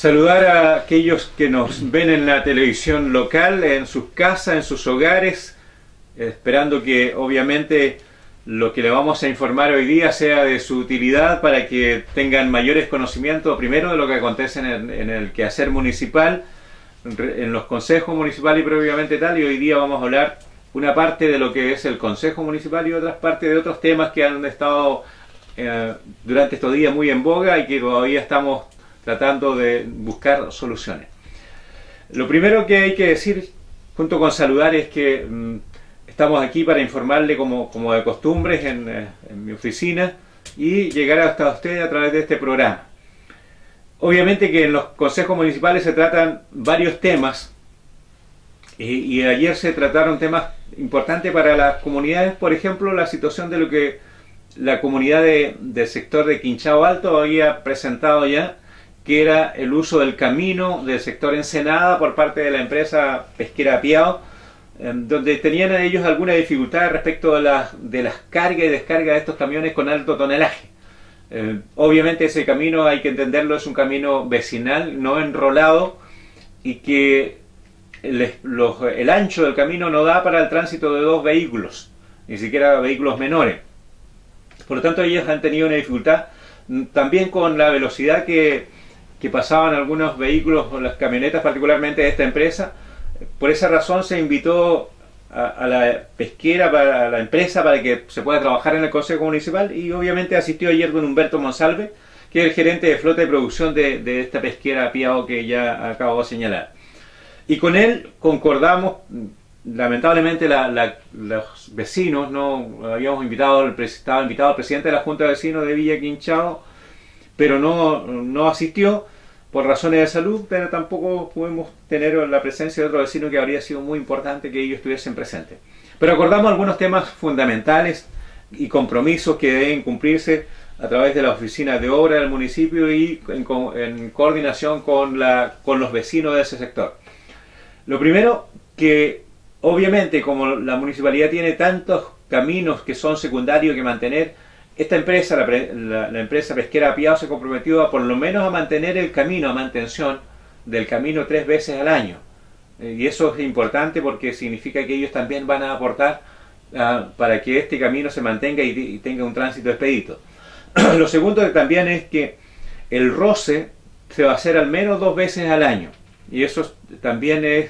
Saludar a aquellos que nos ven en la televisión local, en sus casas, en sus hogares, esperando que obviamente lo que le vamos a informar hoy día sea de su utilidad para que tengan mayores conocimientos, primero de lo que acontece en el quehacer municipal, en los consejos municipales y previamente tal, y hoy día vamos a hablar una parte de lo que es el consejo municipal y otras partes de otros temas que han estado durante estos días muy en boga y que todavía estamos tratando de buscar soluciones. Lo primero que hay que decir, junto con saludar, es que estamos aquí para informarle como de costumbres en mi oficina y llegar hasta usted a través de este programa. Obviamente que en los consejos municipales se tratan varios temas y ayer se trataron temas importantes para las comunidades, por ejemplo, la situación de lo que la comunidad del sector de Quinchao Alto había presentado ya, que era el uso del camino del sector Ensenada por parte de la empresa pesquera Apiao, donde tenían ellos alguna dificultad respecto de las cargas y descargas de estos camiones con alto tonelaje. Obviamente ese camino, hay que entenderlo, es un camino vecinal, no enrolado, y que el ancho del camino no da para el tránsito de dos vehículos, ni siquiera vehículos menores. Por lo tanto, ellos han tenido una dificultad también con la velocidad que pasaban algunos vehículos, o las camionetas particularmente de esta empresa. Por esa razón se invitó a la pesquera, a la empresa, para que se pueda trabajar en el Consejo Municipal, y obviamente asistió ayer don Humberto Monsalve, que es el gerente de flota y producción de esta pesquera Apiao que ya acabo de señalar. Y con él concordamos. Lamentablemente los vecinos, no habíamos estaba invitado el presidente de la Junta de Vecinos de Villa Quinchao, pero no asistió por razones de salud, pero tampoco pudimos tener la presencia de otro vecino que habría sido muy importante que ellos estuviesen presentes. Pero acordamos algunos temas fundamentales y compromisos que deben cumplirse a través de la oficina de obra del municipio y en coordinación con los vecinos de ese sector. Lo primero, que obviamente como la municipalidad tiene tantos caminos que son secundarios que mantener, esta empresa, la empresa pesquera Apiao, se comprometió a por lo menos a mantener el camino, a mantención del camino 3 veces al año. Y eso es importante porque significa que ellos también van a aportar para que este camino se mantenga y tenga un tránsito expedito. Lo segundo también es que el roce se va a hacer al menos 2 veces al año. Y eso también es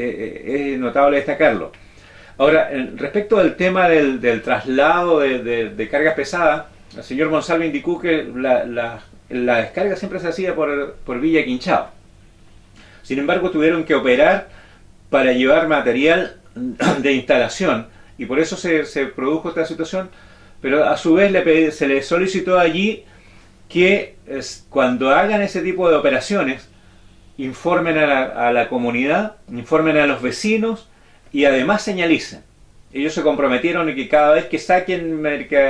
notable destacarlo. Ahora, respecto del tema del traslado de cargas pesadas, el señor Monsalve indicó que la descarga siempre se hacía por Villa Quinchao. Sin embargo, tuvieron que operar para llevar material de instalación y por eso se produjo esta situación, pero a su vez se le solicitó allí que cuando hagan ese tipo de operaciones informen a la comunidad, informen a los vecinos y además señalicen. Ellos se comprometieron en que cada vez que saquen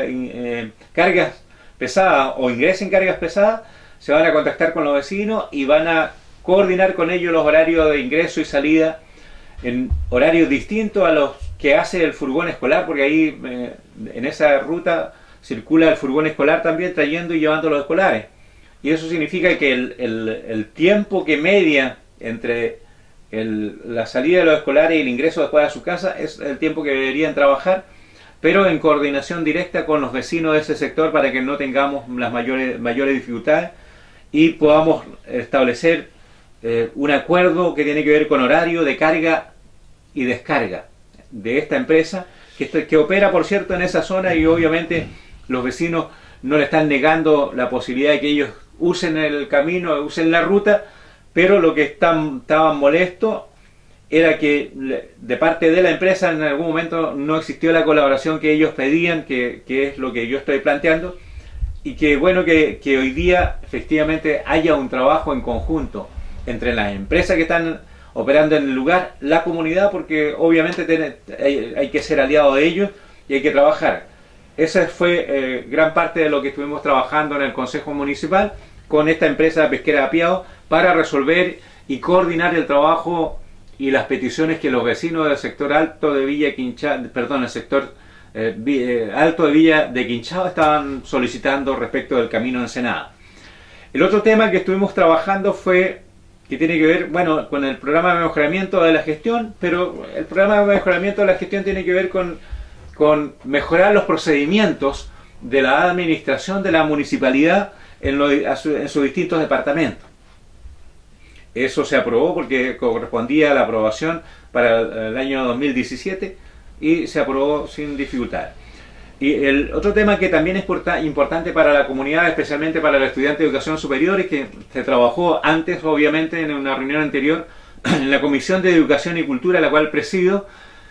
cargas pesadas o ingresen cargas pesadas, se van a contactar con los vecinos y van a coordinar con ellos los horarios de ingreso y salida en horarios distintos a los que hace el furgón escolar, porque ahí en esa ruta circula el furgón escolar también trayendo y llevando los escolares. Y eso significa que el tiempo que media entre la salida de los escolares y el ingreso después a su casa es el tiempo que deberían trabajar, pero en coordinación directa con los vecinos de ese sector para que no tengamos las mayores dificultades y podamos establecer un acuerdo que tiene que ver con horario de carga y descarga de esta empresa que opera, por cierto, en esa zona, y obviamente los vecinos no le están negando la posibilidad de que ellos usen el camino, usen la ruta, pero lo que estaban molestos era que de parte de la empresa en algún momento no existió la colaboración que ellos pedían, que es lo que yo estoy planteando, y que bueno que hoy día efectivamente haya un trabajo en conjunto entre las empresas que están operando en el lugar, la comunidad, porque obviamente hay que ser aliado de ellos y hay que trabajar. Esa fue gran parte de lo que estuvimos trabajando en el Consejo Municipal con esta empresa pesquera Apiao para resolver y coordinar el trabajo y las peticiones que los vecinos del sector alto de Villa Quinchao, perdón, el sector alto de Villa de Quinchao estaban solicitando respecto del camino Ensenada. El otro tema que estuvimos trabajando fue que tiene que ver, bueno, con el programa de mejoramiento de la gestión, pero el programa de mejoramiento de la gestión tiene que ver con mejorar los procedimientos de la administración de la municipalidad en sus distintos departamentos. Eso se aprobó porque correspondía a la aprobación para el año 2017 y se aprobó sin dificultad. Y el otro tema que también es importante para la comunidad, especialmente para los estudiantes de educación superior, es que se trabajó antes, obviamente, en una reunión anterior, en la Comisión de Educación y Cultura, la cual presido,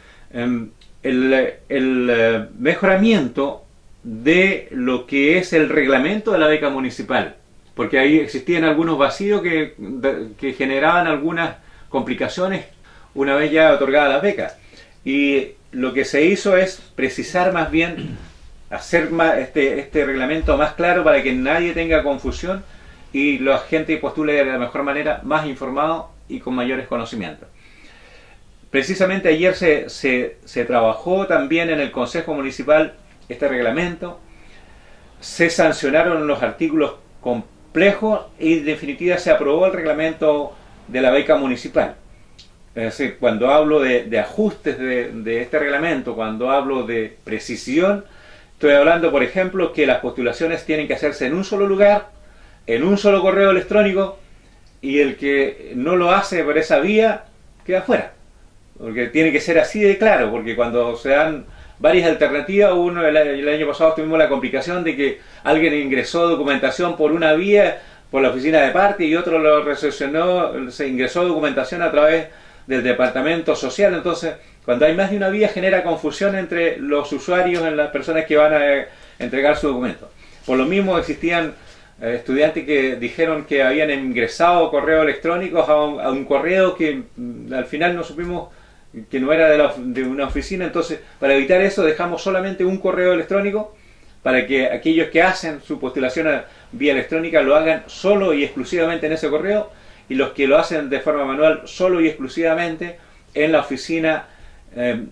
el mejoramiento de lo que es el reglamento de la beca municipal, porque ahí existían algunos vacíos que generaban algunas complicaciones una vez ya otorgadas las becas. Y lo que se hizo es precisar más bien, hacer más este reglamento más claro para que nadie tenga confusión y la gente postule de la mejor manera, más informado y con mayores conocimientos. Precisamente ayer se trabajó también en el Consejo Municipal este reglamento, se sancionaron los artículos complejos y en definitiva se aprobó el reglamento de la beca municipal. Es decir, cuando hablo de ajustes de este reglamento, cuando hablo de precisión, estoy hablando, por ejemplo, que las postulaciones tienen que hacerse en un solo lugar, en un solo correo electrónico, y el que no lo hace por esa vía queda fuera. Porque tiene que ser así de claro, porque cuando se dan varias alternativas, el año pasado tuvimos la complicación de que alguien ingresó documentación por una vía, por la oficina de parte, y otro lo recepcionó, se ingresó documentación a través del departamento social. Entonces, cuando hay más de una vía, genera confusión entre los usuarios, en las personas que van a entregar su documento. Por lo mismo existían estudiantes que dijeron que habían ingresado correos electrónicos a un correo que al final no supimos que no era de una oficina. Entonces, para evitar eso, dejamos solamente un correo electrónico para que aquellos que hacen su postulación vía electrónica lo hagan solo y exclusivamente en ese correo, y los que lo hacen de forma manual solo y exclusivamente en la oficina en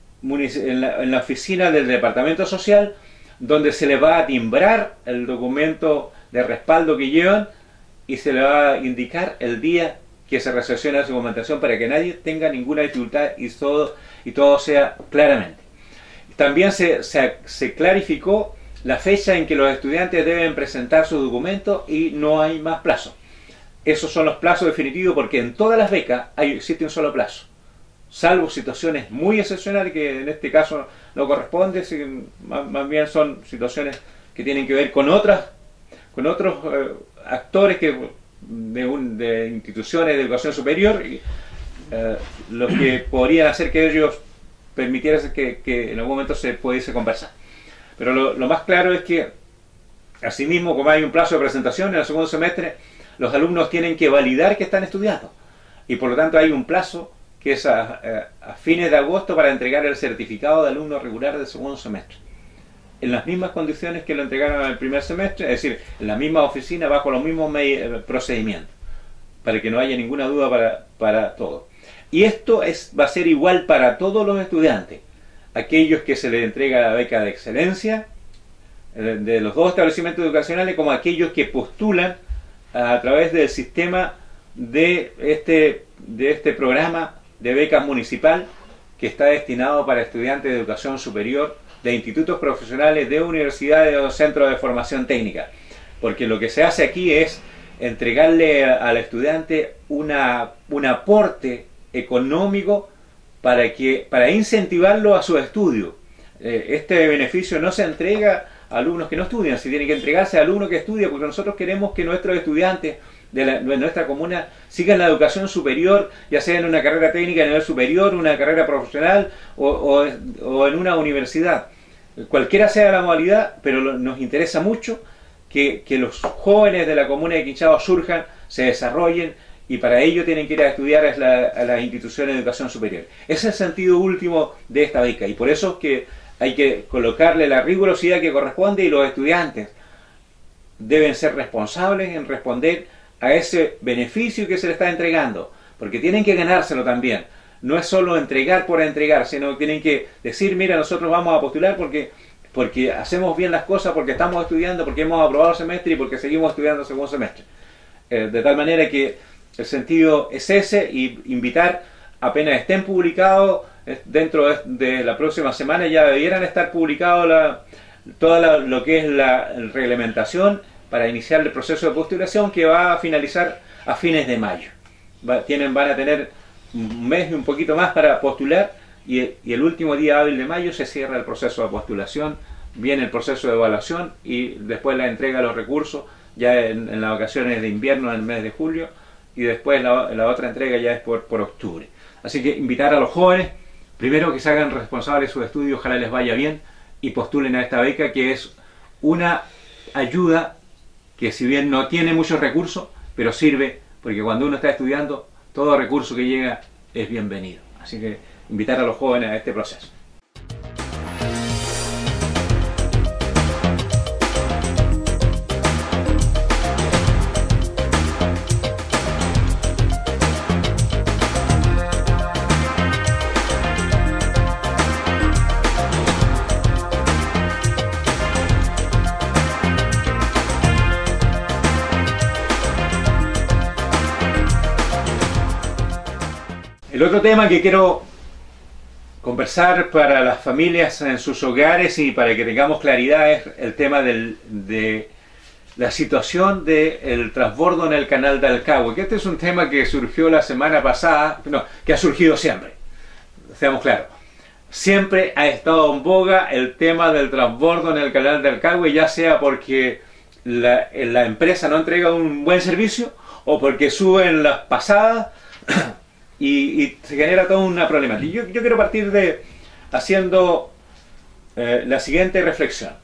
la oficina del departamento social, donde se les va a timbrar el documento de respaldo que llevan y se les va a indicar el día que se recepciona su documentación para que nadie tenga ninguna dificultad y todo sea claramente. También se clarificó la fecha en que los estudiantes deben presentar sus documentos y no hay más plazo. Esos son los plazos definitivos, porque en todas las becas existe un solo plazo, salvo situaciones muy excepcionales que en este caso no corresponde, más bien son situaciones que tienen que ver con otros actores de instituciones de educación superior, los que podrían hacer que ellos permitieran que en algún momento se pudiese conversar. Pero lo más claro es que, asimismo, como hay un plazo de presentación en el segundo semestre, los alumnos tienen que validar que están estudiando, y por lo tanto hay un plazo que es a fines de agosto para entregar el certificado de alumno regular del segundo semestre, en las mismas condiciones que lo entregaron en el primer semestre, es decir, en la misma oficina, bajo los mismos procedimientos, para que no haya ninguna duda para todos. Y esto va a ser igual para todos los estudiantes, aquellos que se les entrega la beca de excelencia de los dos establecimientos educacionales, como aquellos que postulan a través del sistema de este programa de becas municipal, que está destinado para estudiantes de educación superior, de institutos profesionales, de universidades o centros de formación técnica. Porque lo que se hace aquí es entregarle al estudiante un aporte económico para incentivarlo a su estudio. Este beneficio no se entrega a alumnos que no estudian, se tiene que entregarse a alumnos que estudian, porque nosotros queremos que nuestros estudiantes de nuestra comuna sigan la educación superior, ya sea en una carrera técnica a nivel superior, una carrera profesional o en una universidad. Cualquiera sea la modalidad, pero nos interesa mucho que los jóvenes de la comuna de Quinchao surjan, se desarrollen, y para ello tienen que ir a estudiar a las instituciones de educación superior. Ese es el sentido último de esta beca, y por eso es que hay que colocarle la rigurosidad que corresponde, y los estudiantes deben ser responsables en responder a ese beneficio que se le está entregando, porque tienen que ganárselo también. No es solo entregar por entregar, sino que tienen que decir: mira, nosotros vamos a postular porque hacemos bien las cosas, porque estamos estudiando, porque hemos aprobado el semestre y porque seguimos estudiando el segundo semestre. De tal manera que el sentido es ese, y invitar, apenas estén publicados, dentro de la próxima semana ya debieran estar publicados toda lo que es la reglamentación para iniciar el proceso de postulación, que va a finalizar a fines de mayo. Van a tener un mes y un poquito más para postular, y el último día hábil de mayo se cierra el proceso de postulación, viene el proceso de evaluación y después la entrega de los recursos ya en las vacaciones de invierno en el mes de julio, y después la otra entrega ya es por octubre. Así que invitar a los jóvenes, primero, que se hagan responsables de sus estudios, ojalá les vaya bien y postulen a esta beca, que es una ayuda que, si bien no tiene muchos recursos, pero sirve, porque cuando uno está estudiando, todo recurso que llega es bienvenido. Así que invitar a los jóvenes a este proceso. El otro tema que quiero conversar para las familias en sus hogares y para que tengamos claridad es el tema de la situación del transbordo en el canal de Alcagüe, que este es un tema que surgió la semana pasada, no, que ha surgido siempre, seamos claros. Siempre ha estado en boga el tema del transbordo en el canal de Alcagüe, ya sea porque la empresa no entrega un buen servicio o porque suben las pasadas y se genera toda una problemática. Yo quiero partir haciendo la siguiente reflexión.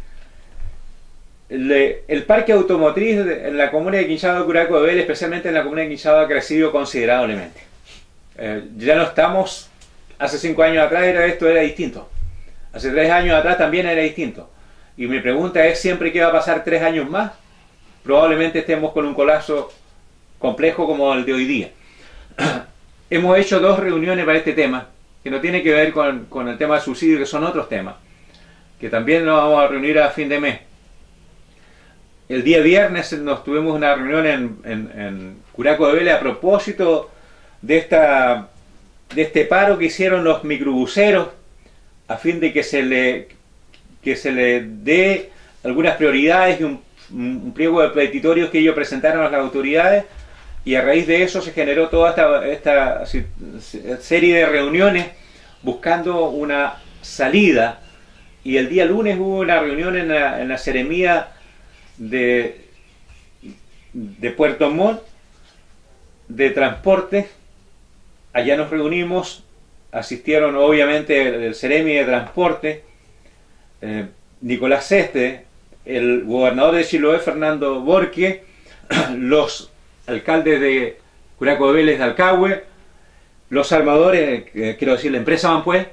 El parque automotriz en la comuna de Quinchao, Curacao de Vélez, especialmente en la comuna de Quinchao, ha crecido considerablemente. Ya no estamos, hace 5 años atrás esto era distinto. Hace 3 años atrás también era distinto. Y mi pregunta es siempre: ¿qué va a pasar 3 años más? Probablemente estemos con un colapso complejo como el de hoy día. Hemos hecho 2 reuniones para este tema, que no tiene que ver con el tema del subsidio, que son otros temas, que también nos vamos a reunir a fin de mes. El día viernes nos tuvimos una reunión en Curacao de Vélez a propósito de este paro que hicieron los microbuseros, a fin de que se le dé algunas prioridades y un pliego de petitorios que ellos presentaron a las autoridades. Y a raíz de eso se generó toda esta serie de reuniones buscando una salida. Y el día lunes hubo una reunión en la Seremía de Puerto Montt de transporte. Allá nos reunimos, asistieron obviamente el Seremi de transporte, Nicolás Seste, el gobernador de Chiloé, Fernando Borque, los alcaldes de Curacao de Vélez, de Alcagüe, los armadores, quiero decir la empresa Banpué,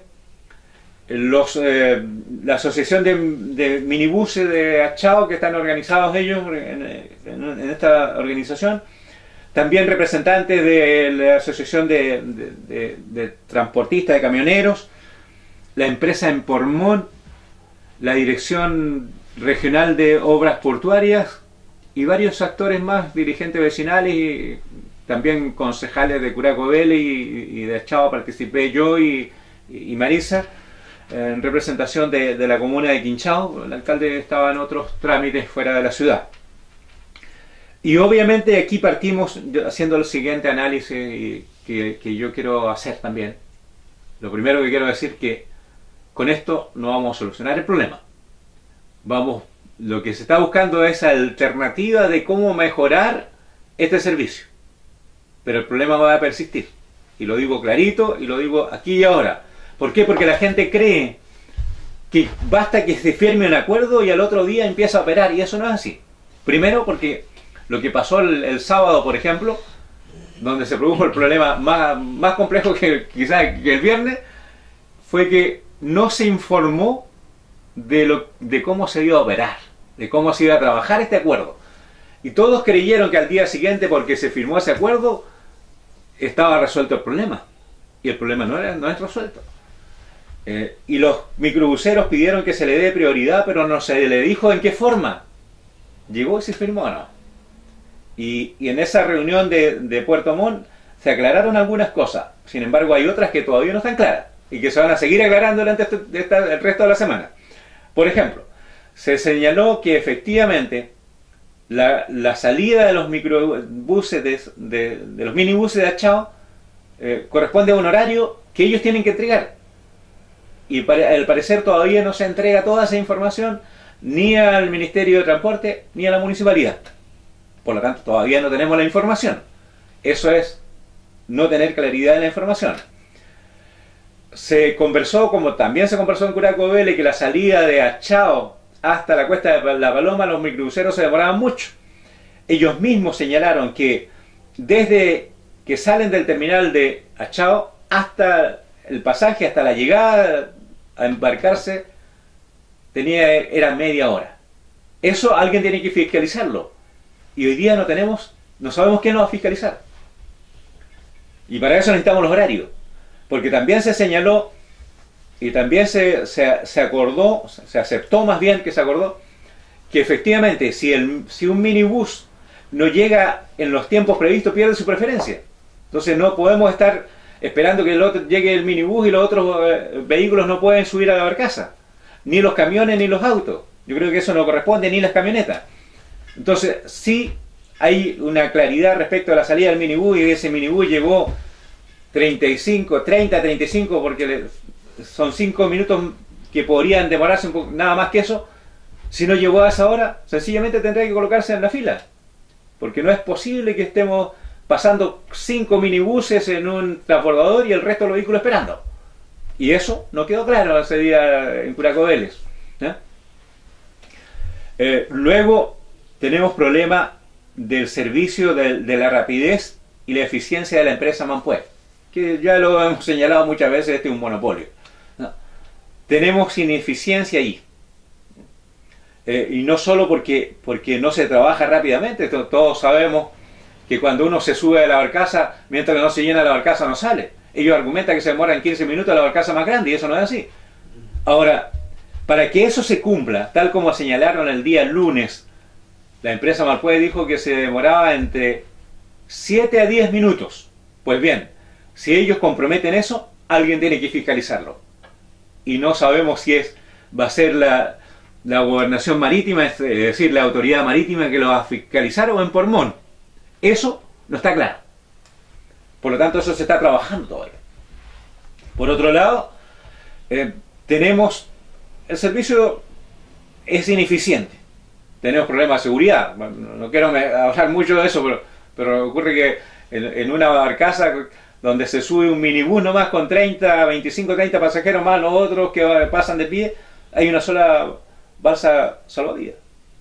la asociación de minibuses de Achao, que están organizados ellos en esta organización, también representantes de la asociación de transportistas de camioneros, la empresa en Pormón, la dirección regional de obras portuarias y varios actores más, dirigentes vecinales y también concejales de Curacao de Vélez y de Achao. Participé yo y Marisa en representación de la comuna de Quinchao. El alcalde estaba en otros trámites fuera de la ciudad. Y obviamente aquí partimos haciendo el siguiente análisis que yo quiero hacer también. Lo primero que quiero decir que con esto no vamos a solucionar el problema. Lo que se está buscando es alternativa de cómo mejorar este servicio. Pero el problema va a persistir. Y lo digo clarito y lo digo aquí y ahora. ¿Por qué? Porque la gente cree que basta que se firme un acuerdo y al otro día empieza a operar. Y eso no es así. Primero porque lo que pasó el sábado, por ejemplo, donde se produjo el problema más complejo que quizás que el viernes, fue que no se informó de cómo se iba a operar, de cómo se iba a trabajar este acuerdo. Y todos creyeron que al día siguiente, porque se firmó ese acuerdo, estaba resuelto el problema. Y el problema no es resuelto. Y los microbuseros pidieron que se le dé prioridad, pero no se le dijo en qué forma. Llegó y se firmó o no. Y en esa reunión de Puerto Montt se aclararon algunas cosas. Sin embargo, hay otras que todavía no están claras y que se van a seguir aclarando durante el resto de la semana. Por ejemplo, se señaló que efectivamente la salida de los microbuses, de los minibuses de Achao, corresponde a un horario que ellos tienen que entregar. Y al parecer todavía no se entrega toda esa información ni al Ministerio de Transporte ni a la municipalidad. Por lo tanto, todavía no tenemos la información. Eso es no tener claridad en la información. Se conversó, como también se conversó en Curaco Vélez, que la salida de Achao hasta la Cuesta de la Paloma, los microbuseros se demoraban mucho. Ellos mismos señalaron que desde que salen del terminal de Achao hasta el pasaje, hasta la llegada a embarcarse, era media hora. Eso alguien tiene que fiscalizarlo. Y hoy día no sabemos quién lo va a fiscalizar. Y para eso necesitamos los horarios. Porque también se señaló y también se acordó, se aceptó más bien que se acordó, que efectivamente si un minibús no llega en los tiempos previstos, pierde su preferencia. Entonces no podemos estar esperando que llegue el minibús y los otros vehículos no pueden subir a la barcaza. Ni los camiones ni los autos. Yo creo que eso no corresponde, ni las camionetas. Entonces sí hay una claridad respecto a la salida del minibús, y ese minibús llegó 30, 35, porque son 5 minutos que podrían demorarse un poco, nada más que eso. Si no llegó a esa hora, sencillamente tendrá que colocarse en la fila, porque no es posible que estemos pasando 5 minibuses en un transbordador y el resto de los vehículos esperando. Y eso no quedó claro ese día en Curaco Vélez. Luego tenemos problema del servicio de la rapidez y la eficiencia de la empresa Manpuer, que ya lo hemos señalado muchas veces, este es un monopolio. Tenemos ineficiencia allí. Y no solo porque no se trabaja rápidamente. Todos sabemos que cuando uno se sube a la barcaza, mientras no se llena la barcaza no sale. Ellos argumentan que se demoran 15 minutos a la barcaza más grande, y eso no es así. Ahora, para que eso se cumpla, tal como señalaron el día lunes, la empresa Malpué dijo que se demoraba entre 7 a 10 minutos. Pues bien, si ellos comprometen eso, alguien tiene que fiscalizarlo. Y no sabemos si va a ser la gobernación marítima, es decir, la autoridad marítima que lo va a fiscalizar, o en Puerto Montt. Eso no está claro. Por lo tanto, eso se está trabajando todavía. Por otro lado, el servicio es ineficiente. Tenemos problemas de seguridad. No quiero hablar mucho de eso, pero ocurre que en una barcaza donde se sube un minibús nomás con 25, 30 pasajeros más los otros que pasan de pie, hay una sola balsa salvavidas.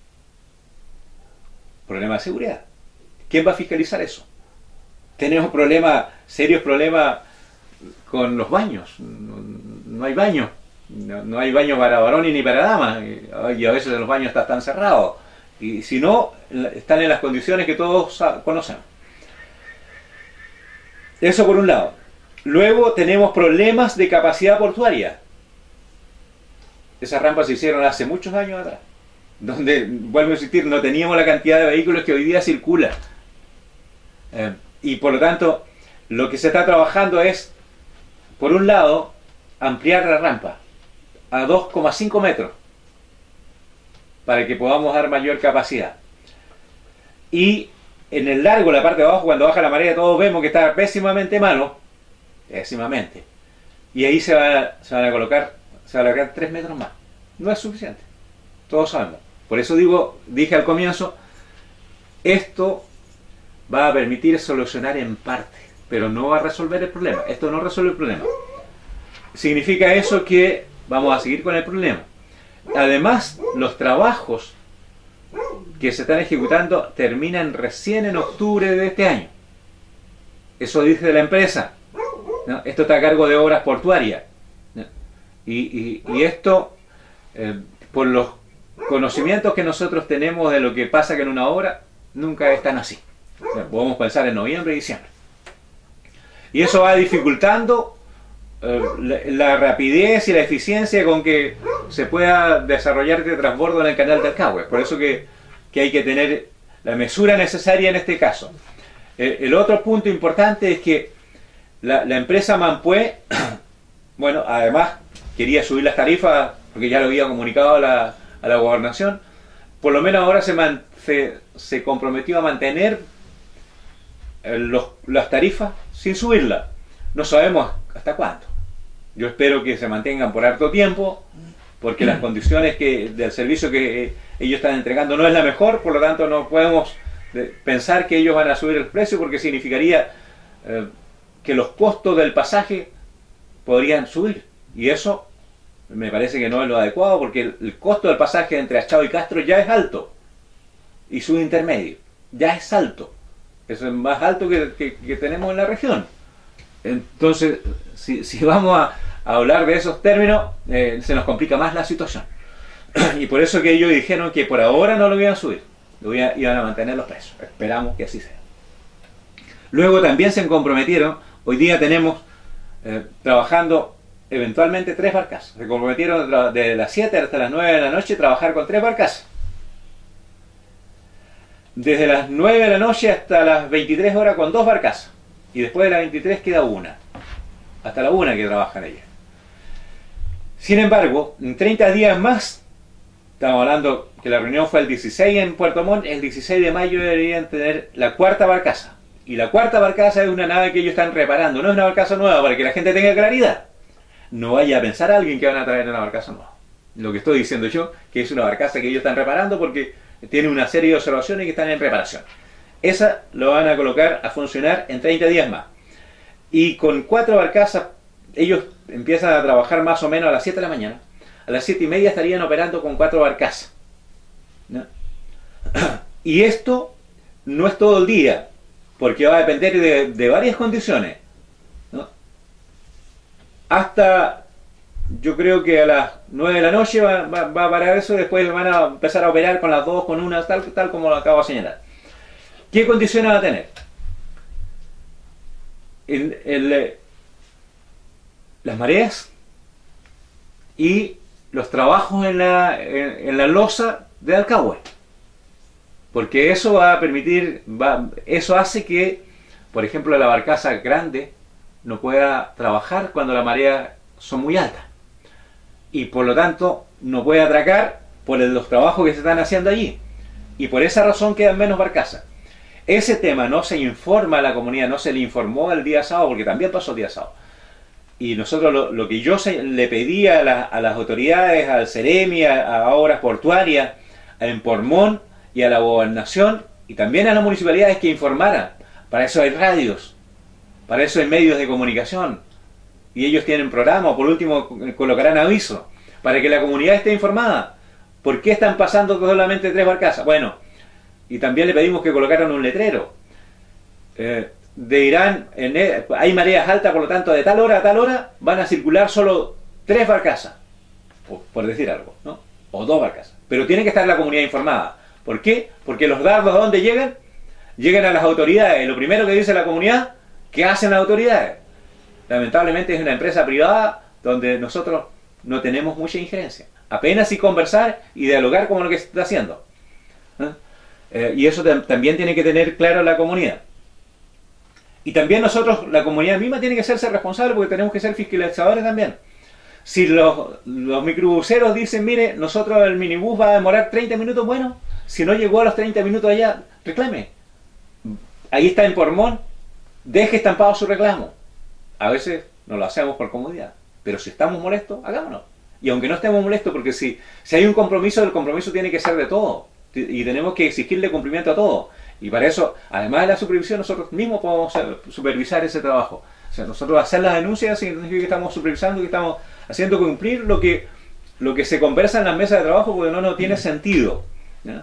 Problema de seguridad. ¿Quién va a fiscalizar eso? Tenemos serios problemas con los baños. No hay baños. No hay baño para varones ni para damas. Y a veces los baños están cerrados. Y si no, están en las condiciones que todos conocemos. Eso por un lado. Luego tenemos problemas de capacidad portuaria. Esas rampas se hicieron hace muchos años atrás, donde, vuelvo a insistir, no teníamos la cantidad de vehículos que hoy día circula. Y por lo tanto, lo que se está trabajando es, por un lado, ampliar la rampa a 2,5 metros para que podamos dar mayor capacidad. Y en el largo, la parte de abajo, cuando baja la marea, todos vemos que está pésimamente malo. Pésimamente. Y ahí se van a colocar 3 metros más. No es suficiente. Todos sabemos. Por eso dije al comienzo, esto va a permitir solucionar en parte, pero no va a resolver el problema. Esto no resuelve el problema. Significa eso que vamos a seguir con el problema. Además, los trabajos que se están ejecutando terminan recién en octubre de este año. Eso dice la empresa, ¿no? Esto está a cargo de Obras Portuarias, ¿no? Y esto, por los conocimientos que nosotros tenemos de lo que pasa que en una obra, nunca es tan así. O sea, podemos pensar en noviembre y diciembre. Y eso va dificultando la rapidez y la eficiencia con que se pueda desarrollar este transbordo en el canal del Cague. Por eso que hay que tener la mesura necesaria en este caso. El otro punto importante es que la empresa Manpué, bueno, además quería subir las tarifas porque ya lo había comunicado a la gobernación. Por lo menos ahora se comprometió a mantener las tarifas sin subirlas. No sabemos hasta cuándo. Yo espero que se mantengan por harto tiempo, porque las condiciones del servicio que ellos están entregando no es la mejor, por lo tanto no podemos pensar que ellos van a subir el precio, porque significaría que los costos del pasaje podrían subir, y eso me parece que no es lo adecuado, porque el costo del pasaje entre Achao y Castro ya es alto, y su intermedio ya es alto, eso es más alto que tenemos en la región. Entonces, si vamos a hablar de esos términos, se nos complica más la situación. Y por eso que ellos dijeron que por ahora no lo iban a subir, iban a mantener los precios. Esperamos que así sea. Luego también se comprometieron, hoy día tenemos trabajando eventualmente 3 barcazas. Se comprometieron de las 7 hasta las 9 de la noche trabajar con 3 barcazas. Desde las 9 de la noche hasta las 23 horas con 2 barcazas. Y después de las 23 queda una. Hasta la 1 que trabajan ellas. Sin embargo, en 30 días más, estamos hablando que la reunión fue el 16 en Puerto Montt, el 16 de mayo deberían tener la 4ª barcaza. Y la 4ª barcaza es una nave que ellos están reparando, no es una barcaza nueva, para que la gente tenga claridad. No vaya a pensar a alguien que van a traer una barcaza nueva. Lo que estoy diciendo yo, que es una barcaza que ellos están reparando porque tiene una serie de observaciones que están en reparación. Esa lo van a colocar a funcionar en 30 días más. Y con 4 barcazas, ellos empiezan a trabajar más o menos a las 7 de la mañana. A las 7 y media estarían operando con 4 barcazas, ¿no? Y esto no es todo el día, porque va a depender de varias condiciones, ¿no? Hasta, yo creo que a las 9 de la noche va a parar eso, después van a empezar a operar con las 2, con una, tal como lo acabo de señalar. ¿Qué condiciones va a tener? Las mareas y los trabajos en la losa de Alcagüe, porque eso va a permitir, eso hace que, por ejemplo, la barcaza grande no pueda trabajar cuando las mareas son muy altas, y por lo tanto no puede atracar por los trabajos que se están haciendo allí, y por esa razón quedan menos barcazas. Ese tema no se informa a la comunidad, no se le informó el día sábado, porque también pasó el día sábado. Y nosotros lo que yo le pedí a las autoridades, al Ceremi, a Obras Portuarias, a Empormón y a la Gobernación, y también a las municipalidades, que informaran. Para eso hay radios, para eso hay medios de comunicación, y ellos tienen programas, por último colocarán aviso, para que la comunidad esté informada. ¿Por qué están pasando solamente 3 barcazas? Bueno, y también le pedimos que colocaran un letrero. Dirán, hay mareas altas, por lo tanto de tal hora a tal hora van a circular solo 3 barcazas, por decir algo, ¿no? O 2 barcazas. Pero tiene que estar la comunidad informada. ¿Por qué? Porque los dardos, ¿a dónde llegan? Llegan a las autoridades. Lo primero que dice la comunidad, ¿qué hacen las autoridades? Lamentablemente es una empresa privada donde nosotros no tenemos mucha injerencia. Apenas sí conversar y dialogar como lo que se está haciendo, ¿eh? Y eso también tiene que tener claro la comunidad. Y también nosotros, la comunidad misma, tiene que hacerse responsable, porque tenemos que ser fiscalizadores también. Si los microbuseros dicen, mire, nosotros el minibús va a demorar 30 minutos, bueno, si no llegó a los 30 minutos allá, reclame. Ahí está en Pormón, deje estampado su reclamo. A veces no lo hacemos por comodidad, pero si estamos molestos, hagámonos. Y aunque no estemos molestos, porque si hay un compromiso, el compromiso tiene que ser de todo. Y tenemos que exigirle cumplimiento a todo. Y para eso, además de la supervisión, nosotros mismos podemos supervisar ese trabajo. O sea, nosotros hacer las denuncias significa que estamos supervisando, que estamos haciendo cumplir lo que se conversa en las mesas de trabajo, porque no tiene sentido, ¿ya?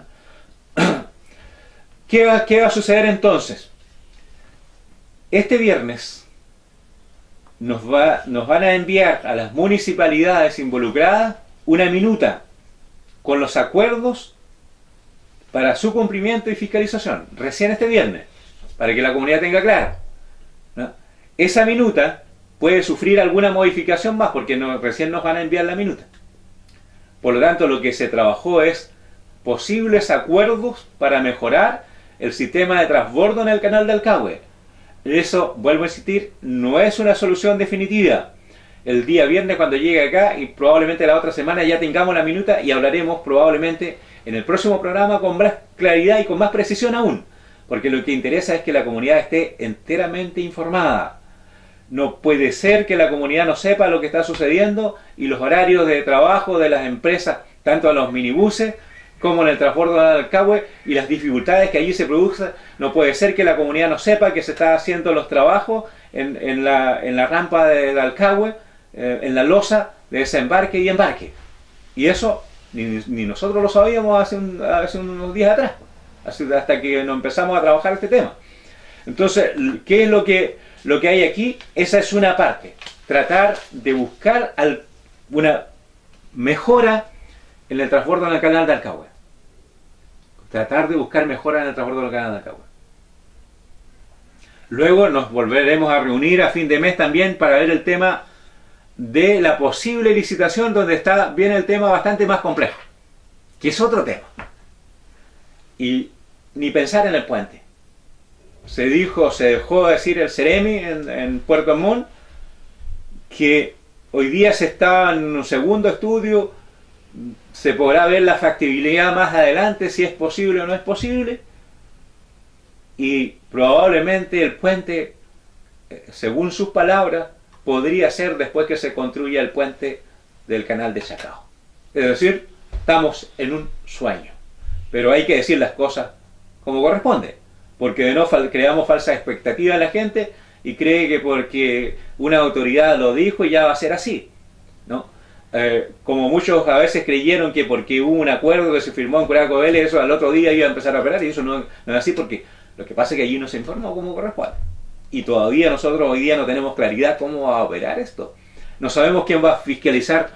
¿Qué va a suceder entonces? Este viernes nos van a enviar a las municipalidades involucradas una minuta con los acuerdos para su cumplimiento y fiscalización, recién este viernes, para que la comunidad tenga claro, ¿no? Esa minuta puede sufrir alguna modificación más, porque recién nos van a enviar la minuta. Por lo tanto, lo que se trabajó es posibles acuerdos para mejorar el sistema de transbordo en el canal del Caue. Eso, vuelvo a insistir, no es una solución definitiva. El día viernes cuando llegue acá y probablemente la otra semana ya tengamos la minuta y hablaremos probablemente en el próximo programa con más claridad y con más precisión aún. Porque lo que interesa es que la comunidad esté enteramente informada. No puede ser que la comunidad no sepa lo que está sucediendo y los horarios de trabajo de las empresas, tanto a los minibuses como en el transbordo del Caue y las dificultades que allí se producen. No puede ser que la comunidad no sepa que se está haciendo los trabajos en la rampa de Alcaue, en la losa de desembarque y embarque. Y eso ni nosotros lo sabíamos hace unos días atrás, hasta que nos empezamos a trabajar este tema. Entonces, ¿qué es lo que hay aquí? Esa es una parte. Tratar de buscar una mejora en el transbordo en el canal de Alcaue. Tratar de buscar mejora en el transbordo del canal de Alcaue. Luego nos volveremos a reunir a fin de mes también para ver el tema de la posible licitación, donde viene el tema bastante más complejo, que es otro tema. Y ni pensar en el puente. Se dejó decir el Ceremi en Puerto Montt que hoy día se está en un segundo estudio, se podrá ver la factibilidad más adelante, si es posible o no es posible, y probablemente el puente, según sus palabras, podría ser después que se construya el puente del canal de Chacao. Es decir, estamos en un sueño, pero hay que decir las cosas como corresponde, porque de no creamos falsa expectativa en la gente y cree que porque una autoridad lo dijo ya va a ser así, ¿no? Como muchos a veces creyeron que porque hubo un acuerdo que se firmó en Curaco Vélez, eso al otro día iba a empezar a operar, y eso no es así, porque lo que pasa es que allí no se informó como corresponde. Y todavía nosotros hoy día no tenemos claridad cómo va a operar esto. No sabemos quién va a fiscalizar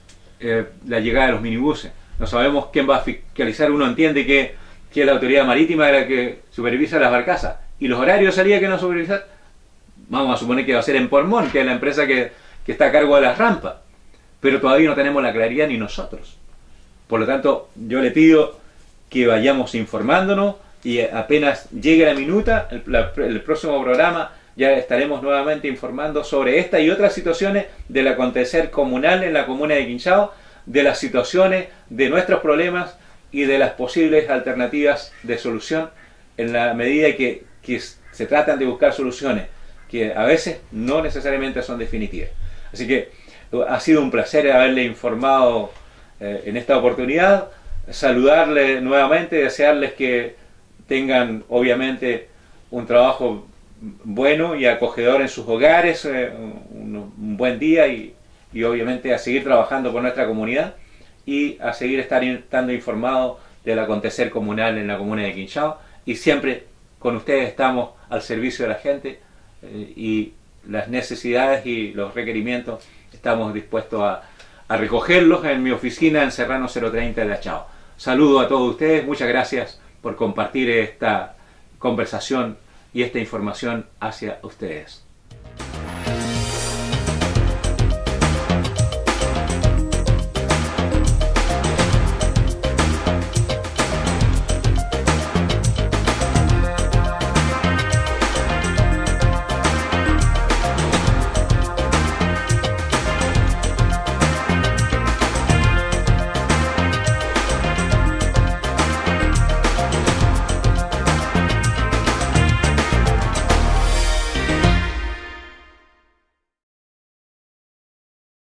la llegada de los minibuses. No sabemos quién va a fiscalizar. Uno entiende que es la autoridad marítima la que supervisa las barcazas. ¿Y los horarios de salida que no supervisar? Vamos a suponer que va a ser en Pormón, que es la empresa que está a cargo de las rampas. Pero todavía no tenemos la claridad ni nosotros. Por lo tanto, yo le pido que vayamos informándonos y apenas llegue la minuta, el próximo programa ya estaremos nuevamente informando sobre esta y otras situaciones del acontecer comunal en la comuna de Quinchao, de las situaciones, de nuestros problemas y de las posibles alternativas de solución en la medida que se tratan de buscar soluciones que a veces no necesariamente son definitivas. Así que ha sido un placer haberle informado en esta oportunidad, saludarle nuevamente, desearles que tengan obviamente un trabajo bueno y acogedor en sus hogares, un buen día y obviamente a seguir trabajando por nuestra comunidad y a seguir estando informados del acontecer comunal en la comuna de Quinchao, y siempre con ustedes estamos al servicio de la gente y las necesidades y los requerimientos estamos dispuestos a recogerlos en mi oficina en Serrano 030 de Achao. Saludo a todos ustedes, muchas gracias por compartir esta conversación y esta información hacia ustedes.